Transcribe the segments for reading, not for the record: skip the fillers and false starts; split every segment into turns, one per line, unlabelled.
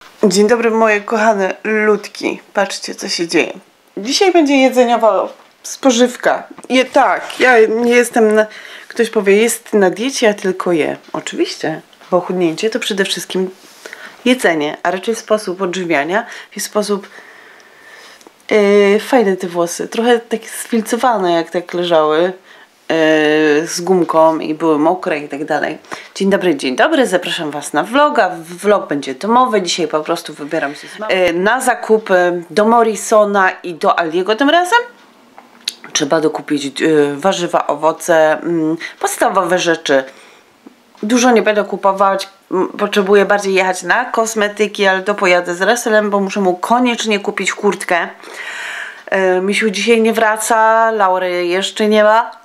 Dzień dobry moje kochane ludki. Patrzcie co się dzieje. Dzisiaj będzie jedzeniowa spożywka. I tak, ja nie jestem na... Ktoś powie, jest na diecie, ja tylko je. Oczywiście, bo chudnięcie to przede wszystkim jedzenie, a raczej sposób odżywiania i sposób... fajne te włosy, trochę takie sfilcowane jak tak leżały. Z gumką i były mokre i tak dalej. Dzień dobry, zapraszam Was na vloga. Vlog będzie domowy, dzisiaj po prostu wybieram się na zakupy do Morrisona i do Aldiego tym razem. Trzeba dokupić warzywa, owoce, podstawowe rzeczy. Dużo nie będę kupować, potrzebuję bardziej jechać na kosmetyki, ale to pojadę z Russellem, bo muszę mu koniecznie kupić kurtkę. Misiu dzisiaj nie wraca, Laury jeszcze nie ma.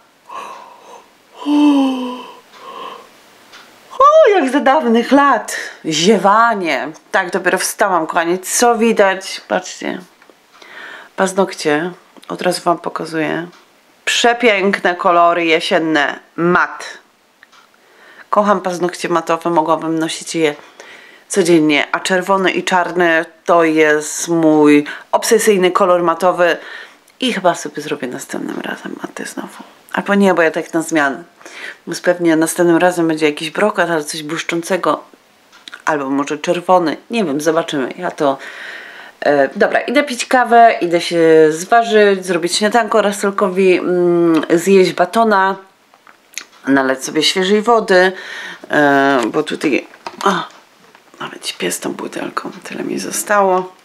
O, jak za dawnych lat. Ziewanie. Tak, dopiero wstałam, kochani. Co widać? Patrzcie. Paznokcie. Od razu Wam pokazuję. Przepiękne kolory jesienne. Mat. Kocham paznokcie matowe. Mogłabym nosić je codziennie. A czerwony i czarny to jest mój obsesyjny kolor matowy. I chyba sobie zrobię następnym razem maty znowu. Albo nie, bo ja tak na zmianę. Więc pewnie następnym razem będzie jakiś brokat, ale coś błyszczącego. Albo może czerwony. Nie wiem, zobaczymy. Ja to... Dobra, idę pić kawę, idę się zważyć, zrobić śniadanko Russellkowi, zjeść batona, nalać sobie świeżej wody, bo tutaj... O, nawet śpię z tą butelką. Tyle mi zostało.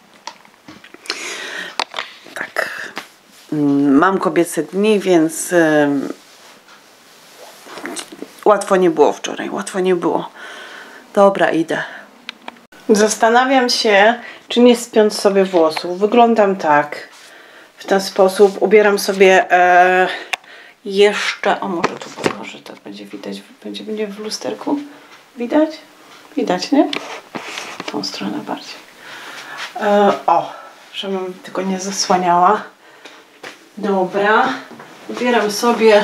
Tak. Mam kobiece dni, więc łatwo nie było wczoraj, łatwo nie było. Dobra, idę. Zastanawiam się, czy nie spiąć sobie włosów. Wyglądam tak, w ten sposób. Ubieram sobie jeszcze, o może tu położę, tak będzie widać, będzie w lusterku. Widać? Widać, nie? Tą stronę bardziej. O, żebym tylko nie zasłaniała. Dobra, ubieram sobie,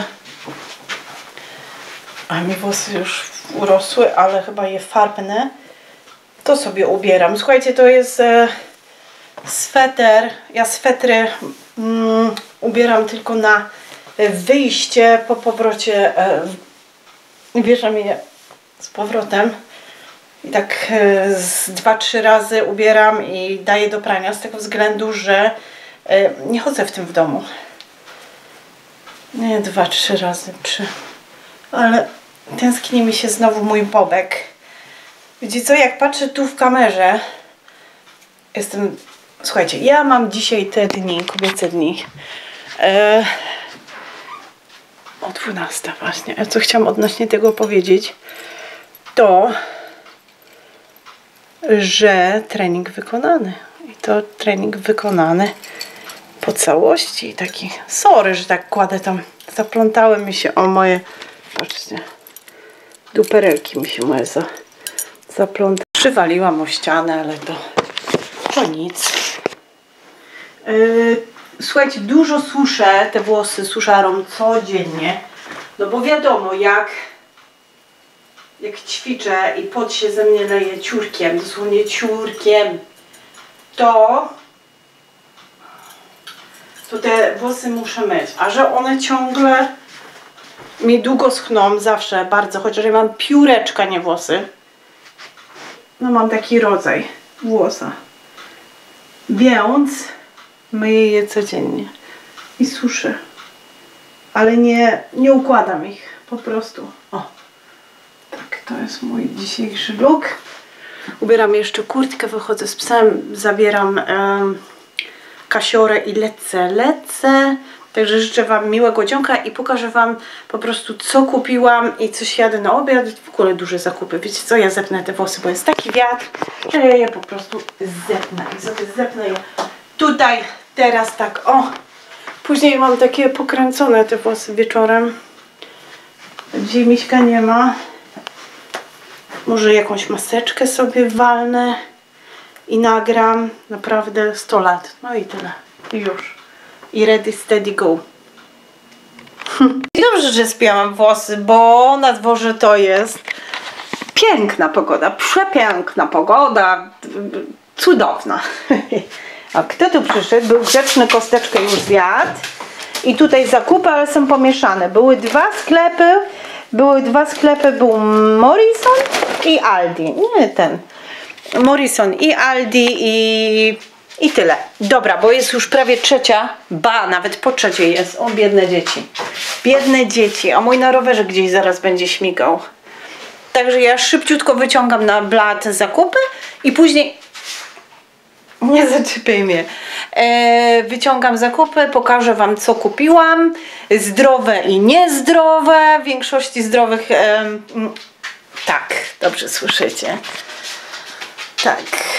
a mi włosy już urosły, ale chyba je farbnę. To sobie ubieram. Słuchajcie, to jest sweter. Ja swetry ubieram tylko na wyjście. Po powrocie bierzemy je z powrotem. I tak z 2-3 razy ubieram i daję do prania z tego względu, że nie chodzę w tym w domu. Nie, 2-3 razy, 3. Ale tęskni mi się znowu mój bobek. Widzicie co, jak patrzę tu w kamerze, jestem... Słuchajcie, ja mam dzisiaj te dni, kobiece dni. O 12 właśnie. A co chciałam odnośnie tego powiedzieć, to, że trening wykonany. I to trening wykonany po całości. Taki, sorry, że tak kładę tam. Zaplątały mi się o moje, patrzcie, duperelki mi się moje zaplątały. Przywaliłam o ścianę, ale to nic. Słuchajcie, dużo suszę te włosy suszarą codziennie. No bo wiadomo, jak ćwiczę i pot się ze mnie leje ciurkiem, dosłownie ciurkiem, to te włosy muszę myć. A że one ciągle mi długo schną, zawsze bardzo, chociaż ja mam pióreczka, nie włosy. No mam taki rodzaj włosa. Więc myję je codziennie i suszę. Ale nie układam ich, po prostu. O, tak, to jest mój dzisiejszy look. Ubieram jeszcze kurtkę, wychodzę z psem, zabieram kasiorę i lecę. Także życzę Wam miłego dzionka i pokażę Wam po prostu co kupiłam i coś jadę na obiad. W ogóle duże zakupy. Wiecie co? Ja zepnę te włosy, bo jest taki wiatr, że ja je po prostu zepnę. I sobie zepnę je tutaj, teraz tak, o. Później mam takie pokręcone te włosy wieczorem. Dzisiaj Miśka nie ma. Może jakąś maseczkę sobie walnę i nagram. Naprawdę 100 lat. No i tyle. I już. I ready, steady, go. Dobrze, że spięłam włosy, bo na dworze to jest piękna pogoda, przepiękna pogoda. cudowna. A kto tu przyszedł? Był grzeczny, kosteczkę już zjadł. I tutaj zakupy, ale są pomieszane. Były dwa sklepy, był Morrison i Aldi. Nie ten. Morrison i Aldi i tyle. Dobra, bo jest już prawie trzecia. Nawet po trzeciej jest. O, biedne dzieci. Biedne dzieci. A mój na rowerze gdzieś zaraz będzie śmigał. Także ja szybciutko wyciągam na blat zakupy i później... Nie zaczepiaj mnie. Wyciągam zakupy, pokażę wam, co kupiłam. Zdrowe i niezdrowe. W większości zdrowych... tak, dobrze słyszycie. Tak.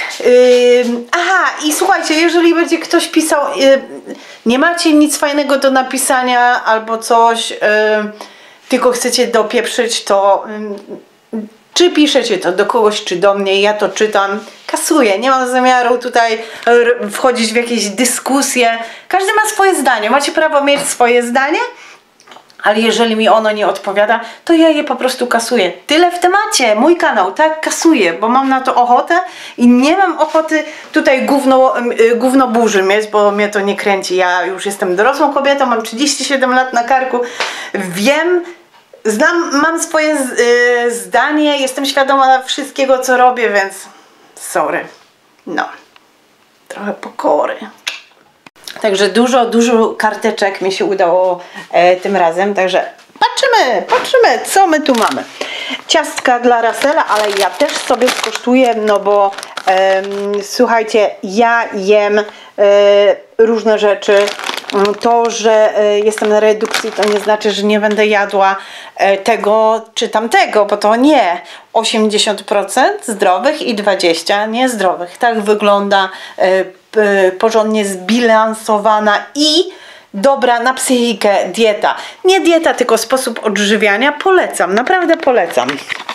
Aha, i słuchajcie, jeżeli będzie ktoś pisał, nie macie nic fajnego do napisania albo coś, tylko chcecie dopieprzyć, to czy piszecie to do kogoś, czy do mnie, ja to czytam, kasuję, nie mam zamiaru tutaj wchodzić w jakieś dyskusje. Każdy ma swoje zdanie, macie prawo mieć swoje zdanie, ale jeżeli mi ono nie odpowiada, to ja je po prostu kasuję. Tyle w temacie, mój kanał, tak, kasuję, bo mam na to ochotę i nie mam ochoty tutaj gówno burzy mieć, bo mnie to nie kręci. Ja już jestem dorosłą kobietą, mam 37 lat na karku, wiem, mam swoje zdanie, jestem świadoma wszystkiego, co robię, więc sorry. No, trochę pokory. Także dużo karteczek mi się udało tym razem, także patrzymy, co my tu mamy. Ciastka dla Russella, ale ja też sobie skosztuję, no bo słuchajcie, ja jem różne rzeczy. To, że jestem na redukcji, to nie znaczy, że nie będę jadła tego czy tamtego, bo to nie. 80% zdrowych i 20% niezdrowych. Tak wygląda porządnie zbilansowana i dobra na psychikę dieta. Nie dieta, tylko sposób odżywiania. Polecam, naprawdę polecam.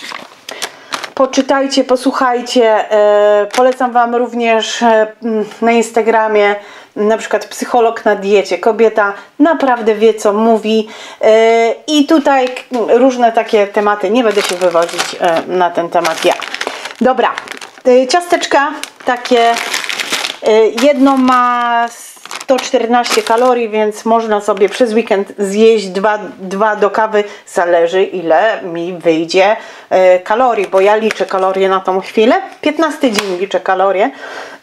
Poczytajcie, posłuchajcie. Polecam wam również na Instagramie na przykład psycholog na diecie. Kobieta naprawdę wie, co mówi. I tutaj różne takie tematy. Nie będę się wywodzić na ten temat ja. Dobra, ciasteczka takie. Jedno ma 114 kalorii, więc można sobie przez weekend zjeść dwa do kawy. Zależy, ile mi wyjdzie kalorii, bo ja liczę kalorie na tą chwilę. 15 dzień liczę kalorie.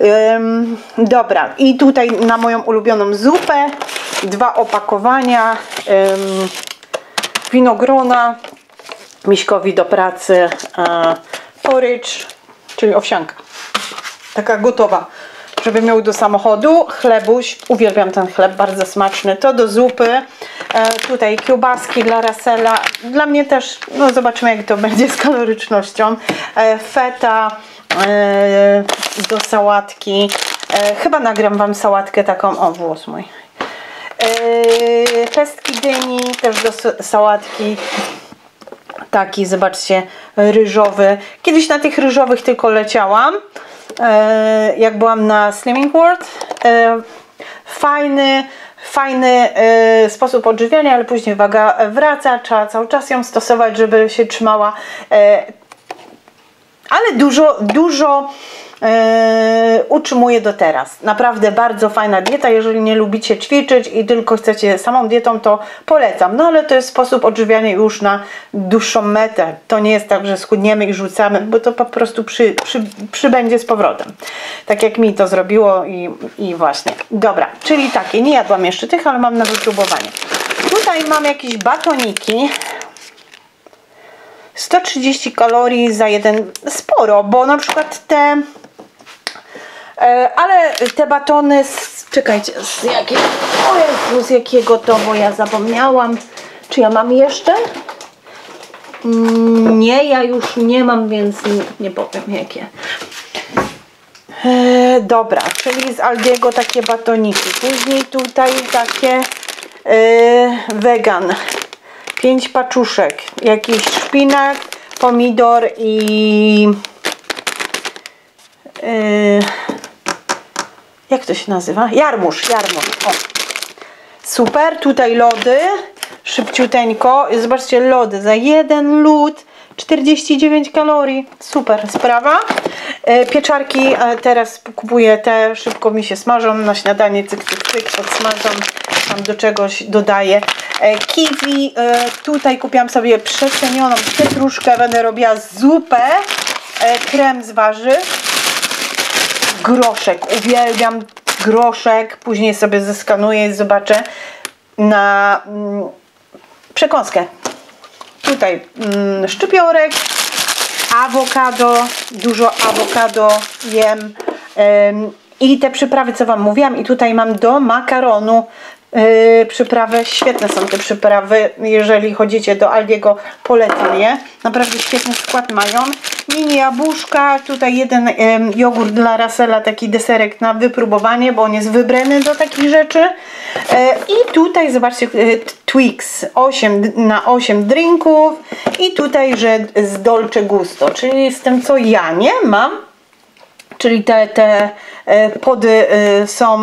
Dobra, i tutaj na moją ulubioną zupę 2 opakowania winogrona, Miśkowi do pracy porridge, czyli owsianka, taka gotowa, żeby miał do samochodu. Chlebuś, uwielbiam ten chleb, bardzo smaczny. To do zupy. Tutaj kiełbaski dla Russella. Dla mnie też, no zobaczymy, jak to będzie z kalorycznością. Feta do sałatki. Chyba nagram wam sałatkę taką, o, włos mój. Pestki dyni też do sałatki. Taki, zobaczcie, ryżowy. Kiedyś na tych ryżowych tylko leciałam, jak byłam na Slimming World. Fajny sposób odżywiania, ale później waga wraca, trzeba cały czas ją stosować, żeby się trzymała. Ale dużo utrzymuję do teraz. Naprawdę bardzo fajna dieta. Jeżeli nie lubicie ćwiczyć i tylko chcecie samą dietą, to polecam. No ale to jest sposób odżywiania już na dłuższą metę. To nie jest tak, że schudniemy i rzucamy, bo to po prostu przybędzie z powrotem. Tak jak mi to zrobiło i właśnie. Dobra, czyli takie. Nie jadłam jeszcze tych, ale mam na wypróbowanie. Tutaj mam jakieś batoniki. 130 kalorii za jeden, sporo, bo na przykład ale te batony, czekajcie, z jakiego to, bo ja zapomniałam, czy ja mam jeszcze? Nie, ja już nie mam, więc nie powiem jakie. Dobra, czyli z Aldiego takie batoniki, później tutaj takie wegan. 5 paczuszek, jakiś szpinak, pomidor i jak to się nazywa? Jarmuż, o. Super, tutaj lody, szybciuteńko. Zobaczcie, lody za jeden lód 49 kalorii, super sprawa. Pieczarki teraz kupuję te, szybko mi się smażą na śniadanie, cyk, cyk, cyk, podsmażam, tam do czegoś dodaję. Kiwi, tutaj kupiłam sobie przecenioną pietruszkę, będę robiła zupę, krem z warzyw, groszek, uwielbiam groszek, później sobie zeskanuję i zobaczę na przekąskę. Tutaj szczypiorek, awokado, dużo awokado jem i te przyprawy, co Wam mówiłam, i tutaj mam do makaronu przyprawy, świetne są te przyprawy, jeżeli chodzicie do Aldiego, polecam je, naprawdę świetny skład mają. Mini jabłuszka, tutaj jeden jogurt dla Russella, taki deserek na wypróbowanie, bo on jest wybrany do takich rzeczy. I tutaj zobaczcie, Twix 8 na 8 drinków i tutaj, że z Dolce Gusto, czyli z tym, co ja nie mam, czyli te pody są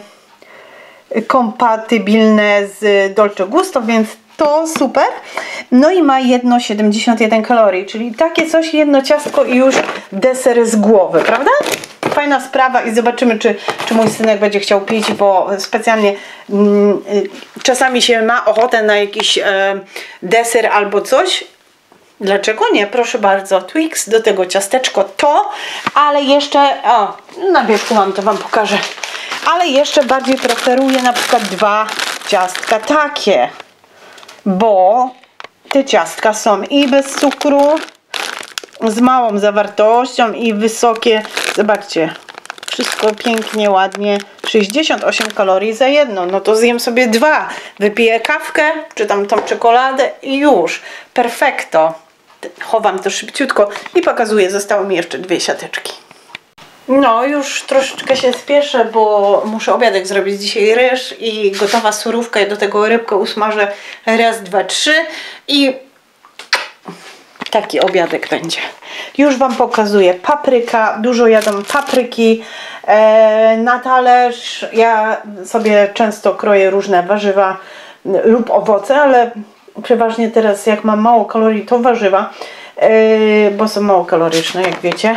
kompatybilne z Dolce Gusto, więc to super. No i ma jedno 71 kalorii, czyli takie coś, jedno ciastko i już deser z głowy, prawda? Fajna sprawa i zobaczymy, czy mój synek będzie chciał pić, bo specjalnie czasami się ma ochotę na jakiś deser albo coś. Dlaczego nie? Proszę bardzo, Twix, do tego ciasteczko to, ale jeszcze, na wierzchu mam, to Wam pokażę, ale jeszcze bardziej preferuję na przykład dwa ciastka takie, bo te ciastka są i bez cukru, z małą zawartością i wysokie, zobaczcie, wszystko pięknie, ładnie, 68 kalorii za jedno, no to zjem sobie dwa, wypiję kawkę, czy tam tą czekoladę i już, perfekto. Chowam to szybciutko i pokazuję, zostały mi jeszcze dwie siateczki. No, już troszeczkę się spieszę, bo muszę obiadek zrobić dzisiaj, ryż i gotowa surówka, do tego rybkę usmażę raz, dwa, trzy i taki obiadek będzie. Już Wam pokazuję, papryka, dużo jadą papryki na talerz. Ja sobie często kroję różne warzywa lub owoce, ale przeważnie teraz, jak mam mało kalorii, to warzywa, bo są mało kaloryczne, jak wiecie.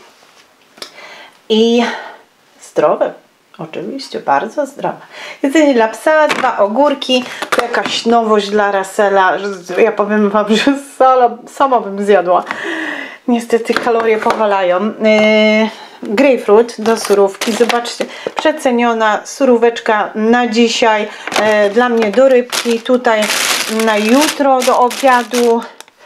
I zdrowe, oczywiście, bardzo zdrowe. Jedzenie dla psa, dwa ogórki, to jakaś nowość dla Russella. Ja powiem Wam, że sama bym zjadła. Niestety kalorie powalają. Grapefruit do surówki, zobaczcie, przeceniona suróweczka na dzisiaj, dla mnie do rybki, tutaj na jutro do obiadu,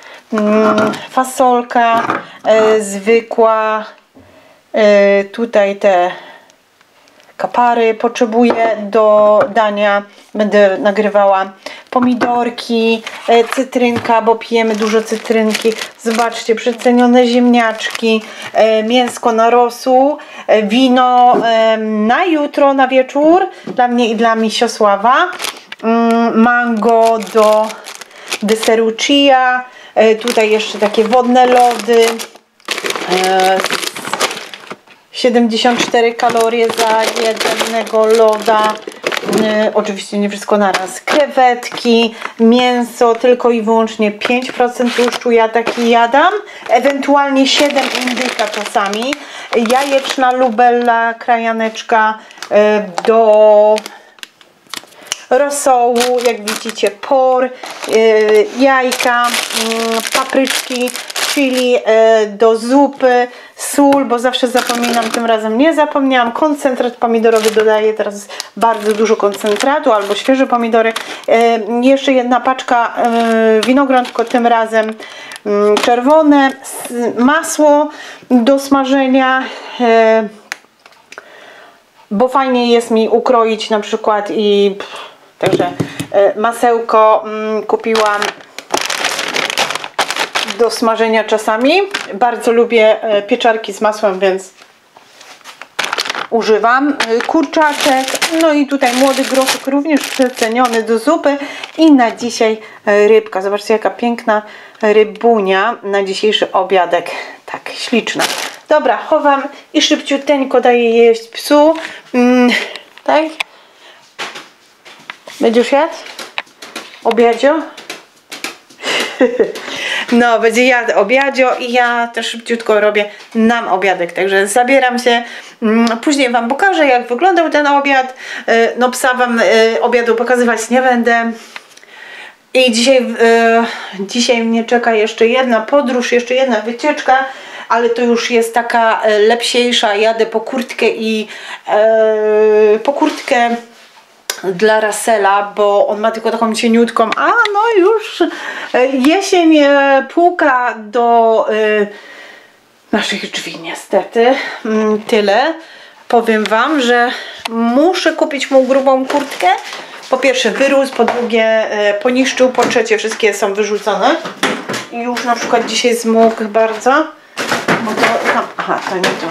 fasolka zwykła, tutaj te kapary potrzebuję do dania, będę nagrywała, pomidorki, cytrynka, bo pijemy dużo cytrynki, zobaczcie, przecenione ziemniaczki, mięsko na rosół, wino na jutro, na wieczór, dla mnie i dla Misiosława, mango do deseru chia, tutaj jeszcze takie wodne lody, 74 kalorie za jednego loda, oczywiście nie wszystko naraz, krewetki, mięso, tylko i wyłącznie 5% tłuszczu, ja taki jadam, ewentualnie 7 indyka czasami, jajeczna lubella, krajaneczka do rosołu, jak widzicie, por, jajka, papryczki, chili do zupy, sól, bo zawsze zapominam, tym razem nie zapomniałam, koncentrat pomidorowy dodaję, teraz bardzo dużo koncentratu albo świeże pomidory, jeszcze jedna paczka winogron, tylko tym razem czerwone, masło do smażenia, bo fajnie jest mi ukroić na przykład i także masełko kupiłam do smażenia czasami. Bardzo lubię pieczarki z masłem, więc używam. Kurczaczek, no i tutaj młody groszek, również przeceniony do zupy. I na dzisiaj rybka. Zobaczcie, jaka piękna rybunia na dzisiejszy obiadek. Tak, śliczna. Dobra, chowam i szybciuteńko daję jeść psu. Tak? Będziesz jadł? obiadzio. No, będzie obiadzio i ja też szybciutko robię nam obiadek, także zabieram się. Później wam pokażę, jak wyglądał ten obiad. No, psa wam obiadu pokazywać nie będę. I dzisiaj mnie czeka jeszcze jedna podróż, jeszcze jedna wycieczka, ale to już jest taka lepsiejsza. Jadę po kurtkę i po kurtkę dla Russella, bo on ma tylko taką cieniutką, a no już jesień puka do naszych drzwi niestety. Tyle. Powiem wam, że muszę kupić mu grubą kurtkę. Po pierwsze wyrósł, po drugie poniszczył, po trzecie wszystkie są wyrzucone. I już na przykład dzisiaj zmógł bardzo, bo to tam, aha, to nie to.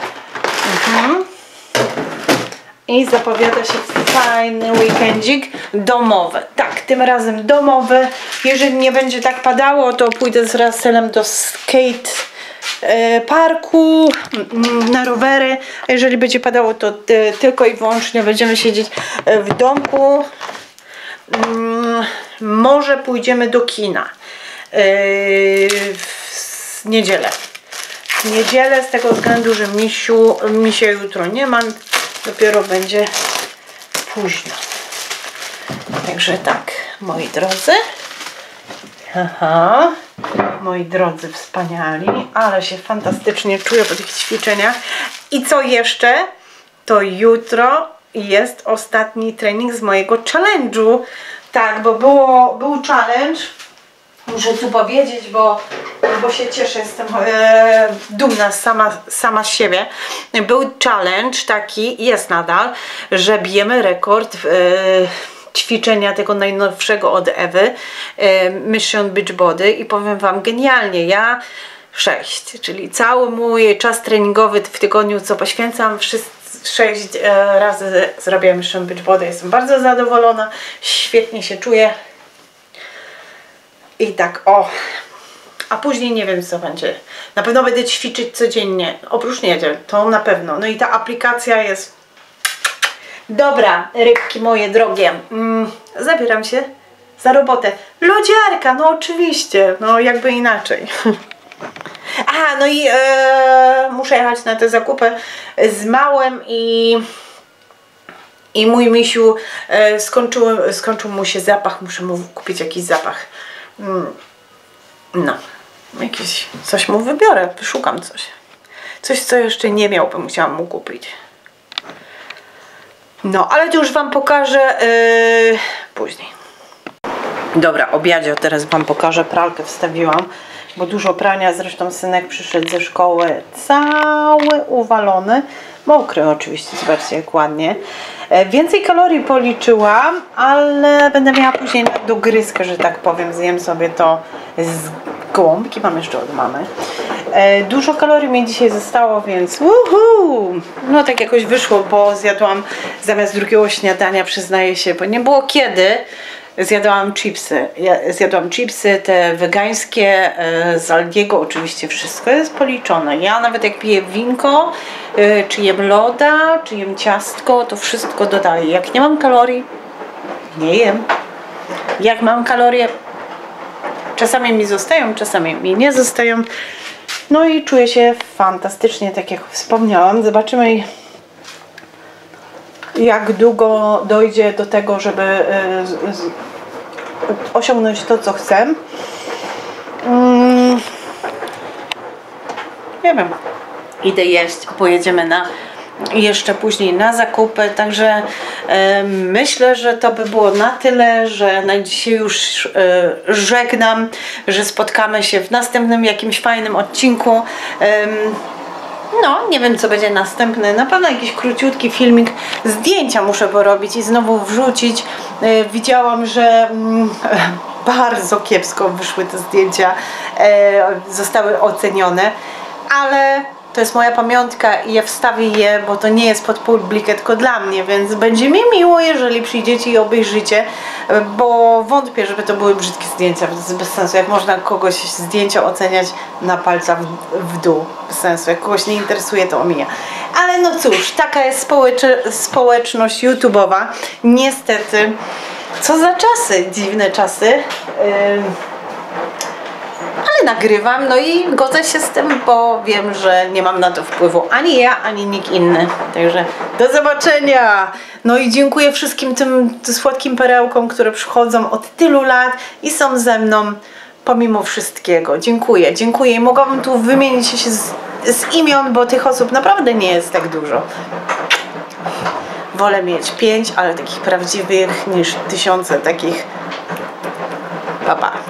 I zapowiada się fajny weekendzik domowy. Tak, tym razem domowy. Jeżeli nie będzie tak padało, to pójdę z Russellem do skate parku na rowery. A jeżeli będzie padało, to tylko i wyłącznie będziemy siedzieć w domku. Może pójdziemy do kina w niedzielę. W niedzielę z tego względu, że misia jutro nie ma. Dopiero będzie późno. Także tak, moi drodzy. Aha, moi drodzy wspaniali, ale się fantastycznie czuję po tych ćwiczeniach. I co jeszcze? To jutro jest ostatni trening z mojego challenge'u. Tak, bo był challenge. Muszę tu powiedzieć, bo się cieszę, jestem dumna sama z siebie. Był challenge taki, jest nadal, że bijemy rekord ćwiczenia tego najnowszego od Ewy, Mission Beachbody, i powiem wam genialnie, ja 6, czyli cały mój czas treningowy w tygodniu, co poświęcam, 6 razy zrobię Mission Beachbody, jestem bardzo zadowolona, świetnie się czuję. I tak, o, a później nie wiem co będzie. Na pewno będę ćwiczyć codziennie, oprócz niedziel, to na pewno. No i ta aplikacja jest dobra, rybki moje drogie. Zabieram się za robotę. Lodziarka, no oczywiście, no jakby inaczej. Aha, no i muszę jechać na te zakupy z małym i mój misiu skończył mu się zapach, muszę mu kupić jakiś zapach. No, coś mu wybiorę, wyszukam coś. Coś, co jeszcze nie miał, bym musiałam mu kupić. No, ale to już wam pokażę później. Dobra, obiadzie, teraz wam pokażę, pralkę wstawiłam, bo dużo prania, zresztą synek przyszedł ze szkoły cały uwalony. Mokry oczywiście, zobaczcie jak ładnie. Więcej kalorii policzyłam, ale będę miała później dogryzkę, że tak powiem. Zjem sobie to z gołąbki, mam jeszcze od mamy. Dużo kalorii mi dzisiaj zostało, więc no tak jakoś wyszło, bo zjadłam zamiast drugiego śniadania, przyznaję się, bo nie było kiedy. Zjadłam chipsy. Zjadłam chipsy, te wegańskie, z Aldiego, oczywiście wszystko jest policzone. Ja nawet jak piję winko, czy jem loda, czy jem ciastko, to wszystko dodaję. Jak nie mam kalorii, nie jem. Jak mam kalorie, czasami mi zostają, czasami mi nie zostają. No i czuję się fantastycznie, tak jak wspomniałam. Zobaczymy, jak długo dojdzie do tego, żeby osiągnąć to, co chcę. Nie wiem. Idę jeść, pojedziemy jeszcze później na zakupy, także myślę, że to by było na tyle, że na dzisiaj już żegnam, że spotkamy się w następnym jakimś fajnym odcinku. No, nie wiem co będzie następny, na pewno jakiś króciutki filmik, zdjęcia muszę porobić i znowu wrzucić. Widziałam, że bardzo kiepsko wyszły te zdjęcia, zostały ocenione, ale to jest moja pamiątka i ja wstawię je, bo to nie jest pod publikę, tylko dla mnie, więc będzie mi miło, jeżeli przyjdziecie i obejrzycie, bo wątpię, żeby to były brzydkie zdjęcia, to jest bez sensu. Jak można kogoś zdjęcia oceniać na palcach w dół, bez sensu. Jak kogoś nie interesuje, to omija. Ale no cóż, taka jest społeczność YouTube'owa. Niestety Co za czasy, dziwne czasy. Ale nagrywam, no i godzę się z tym, bo wiem, że nie mam na to wpływu ani ja, ani nikt inny. Także do zobaczenia! No i dziękuję wszystkim tym słodkim perełkom, które przychodzą od tylu lat i są ze mną pomimo wszystkiego. Dziękuję, dziękuję. I mogłabym tu wymienić się z imion, bo tych osób naprawdę nie jest tak dużo. Wolę mieć 5, ale takich prawdziwych, niż 1000 takich. Pa, pa.